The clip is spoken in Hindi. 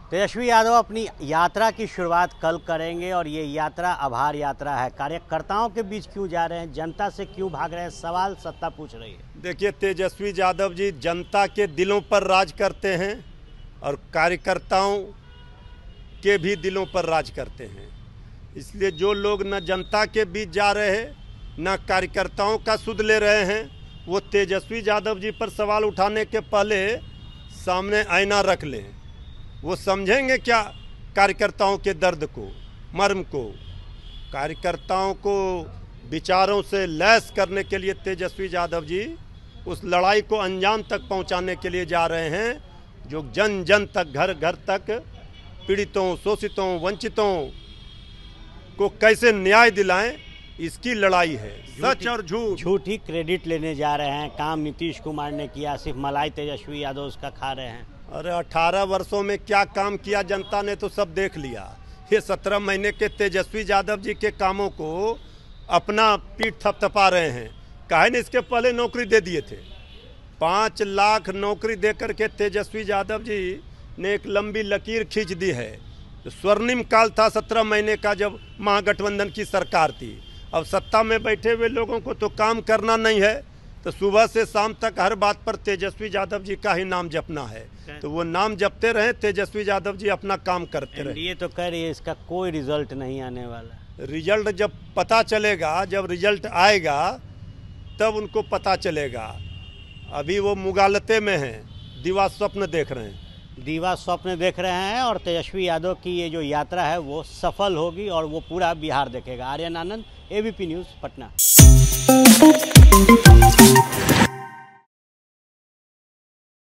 तेजस्वी यादव अपनी यात्रा की शुरुआत कल करेंगे और ये यात्रा आभार यात्रा है। कार्यकर्ताओं के बीच क्यों जा रहे हैं, जनता से क्यों भाग रहे हैं, सवाल सत्ता पूछ रही है। देखिए, तेजस्वी यादव जी जनता के दिलों पर राज करते हैं और कार्यकर्ताओं के भी दिलों पर राज करते हैं। इसलिए जो लोग न जनता के बीच जा रहे हैं न कार्यकर्ताओं का सुध ले रहे हैं, वो तेजस्वी यादव जी पर सवाल उठाने के पहले सामने आईना रख लें। वो समझेंगे क्या कार्यकर्ताओं के दर्द को, मर्म को। कार्यकर्ताओं को विचारों से लैस करने के लिए तेजस्वी यादव जी उस लड़ाई को अंजाम तक पहुंचाने के लिए जा रहे हैं, जो जन जन तक, घर घर तक पीड़ितों, शोषितों, वंचितों को कैसे न्याय दिलाएं, इसकी लड़ाई है। सच और झूठी क्रेडिट लेने जा रहे हैं। काम नीतीश कुमार ने किया, सिर्फ मलाई तेजस्वी यादव उसका खा रहे हैं। अरे 18 वर्षों में क्या काम किया जनता ने तो सब देख लिया। ये 17 महीने के तेजस्वी यादव जी के कामों को अपना पीठ थपथपा रहे हैं। काहे ने इसके पहले नौकरी दे दिए थे। 5 लाख नौकरी देकर के तेजस्वी यादव जी ने एक लंबी लकीर खींच दी है। तो स्वर्णिम काल था 17 महीने का, जब महागठबंधन की सरकार थी। अब सत्ता में बैठे हुए लोगों को तो काम करना नहीं है, तो सुबह से शाम तक हर बात पर तेजस्वी यादव जी का ही नाम जपना है। तो वो नाम जपते रहे, तेजस्वी यादव जी अपना काम करते रहे। ये तो कह रही है इसका कोई रिजल्ट नहीं आने वाला। रिजल्ट जब पता चलेगा, जब रिजल्ट आएगा तब उनको पता चलेगा। अभी वो मुगालते में हैं, दीवा स्वप्न देख रहे हैं। दीवा स्वप्न देख रहे हैं और तेजस्वी यादव की ये जो यात्रा है वो सफल होगी और वो पूरा बिहार देखेगा। Aryan Anand, ABP news, Patna.